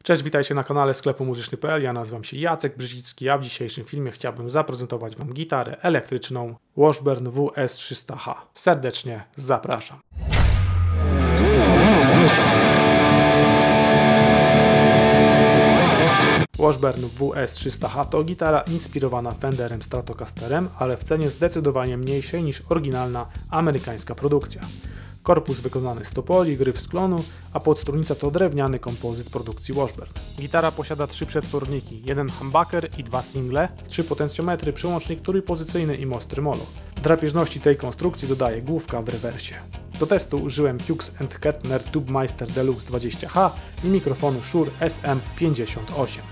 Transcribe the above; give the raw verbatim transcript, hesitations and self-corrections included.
Cześć, witajcie na kanale sklepu muzyczny kropka p l. Ja nazywam się Jacek Brzezicki, a w dzisiejszym filmie chciałbym zaprezentować Wam gitarę elektryczną Washburn W S trzysta H. Serdecznie zapraszam. Washburn W S trzysta H to gitara inspirowana Fenderem Stratocasterem, ale w cenie zdecydowanie mniejszej niż oryginalna amerykańska produkcja. Korpus wykonany z topoli, gryf z klonu, a podstrunica to drewniany kompozyt produkcji Washburn. Gitara posiada trzy przetworniki, jeden humbucker i dwa single, trzy potencjometry, przełącznik trójpozycyjny i most tremolo. Drapieżności tej konstrukcji dodaje główka w rewersie. Do testu użyłem Hughes and Kettner Tubemeister Deluxe dwadzieścia H i mikrofonu Shure S M pięćdziesiąt osiem.